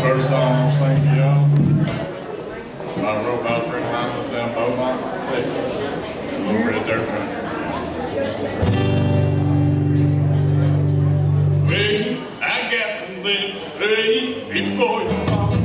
first song I'm gonna sing to y'all. I wrote about a friend of mine lives down Beaumont, Texas. A little red dirt country. Well, I got something to say before you fall.